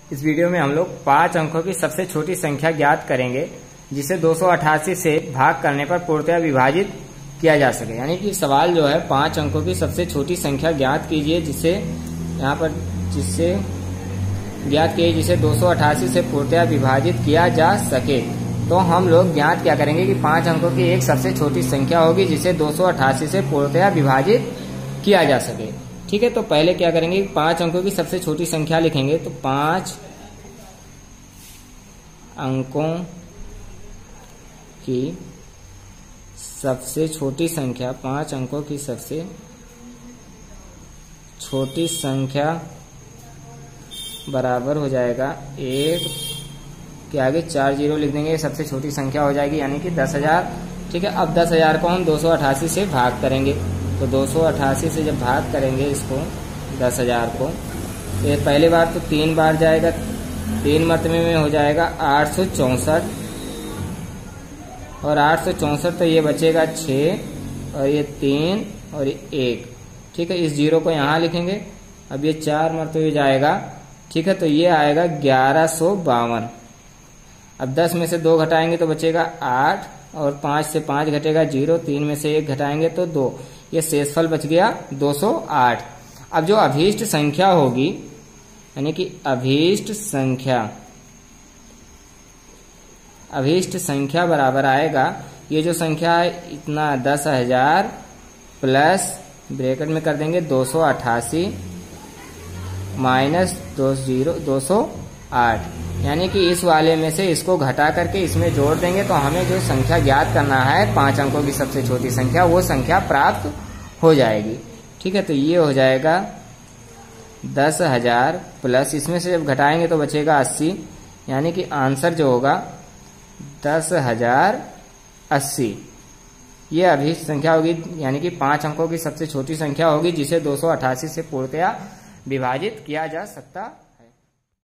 इस वीडियो में हम लोग 5 अंकों की सबसे छोटी संख्या ज्ञात करेंगे जिसे 288 से भाग करने पर पूर्णतः विभाजित किया जा सके। यानी कि सवाल जो है 5 अंकों की सबसे छोटी संख्या ज्ञात कीजिए जिसे 288 से पूर्णतः विभाजित किया जा सके। तो हम लोग ज्ञात क्या करेंगे कि 5 अंकों की एक सबसे छोटी संख्या होगी जिसे 288 से पूर्णतः विभाजित किया जा सके। ठीक है, तो पहले क्या करेंगे, 5 अंकों की सबसे छोटी संख्या लिखेंगे। तो 5 अंकों की सबसे छोटी संख्या, 5 अंकों की सबसे छोटी संख्या बराबर हो जाएगा 1 के आगे 4 जीरो लिख देंगे, सबसे छोटी संख्या हो जाएगी यानी कि 10,000। ठीक है, अब 10,000 को हम 288 से भाग करेंगे। तो 288 से जब भाग करेंगे इसको 10,000 को, तो ये पहली बार तो 3 बार जाएगा, 3 मरतबे में हो जाएगा 864 और 864 तो ये बचेगा 6 और ये 3 और ये 1। ठीक है, इस जीरो को यहाँ लिखेंगे। अब ये 4 मरतबे जाएगा। ठीक है, तो ये आएगा 1152। अब 10 में से 2 घटाएंगे तो बचेगा 8 और 5 से 5 घटेगा 0, 3 में से 1 घटाएंगे तो 2, ये शेषफल बच गया 208। अब जो अभीष्ट संख्या होगी यानी कि अभीष्ट संख्या बराबर आएगा, ये जो संख्या है इतना 10,000 प्लस ब्रैकेट में कर देंगे 288 माइनस 208, यानी कि इस वाले में से इसको घटा करके इसमें जोड़ देंगे तो हमें जो संख्या ज्ञात करना है 5 अंकों की सबसे छोटी संख्या, वो संख्या प्राप्त हो जाएगी। ठीक है, तो ये हो जाएगा 10,000 प्लस इसमें से जब घटाएंगे तो बचेगा 80, यानी कि आंसर जो होगा 10,080। ये अभीष्ट संख्या होगी यानी कि 5 अंकों की सबसे छोटी संख्या होगी जिसे 288 से पूर्णतः विभाजित किया जा सकता